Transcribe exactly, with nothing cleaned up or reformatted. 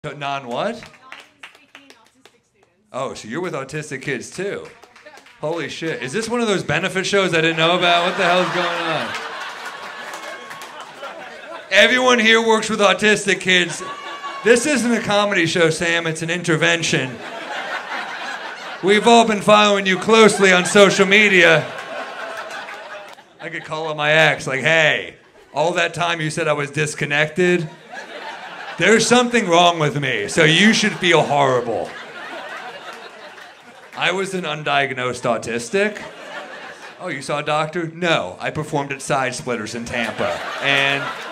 Non what? Oh, so you're with autistic kids too. Holy shit. Is this one of those benefit shows I didn't know about? What the hell's going on? Everyone here works with autistic kids. This isn't a comedy show, Sam. It's an intervention. We've all been following you closely on social media. I could call on my ex, like, hey, all that time you said I was disconnected. There's something wrong with me, so you should feel horrible. I was an undiagnosed autistic. Oh, you saw a doctor? No, I performed at Side Splitters in Tampa. And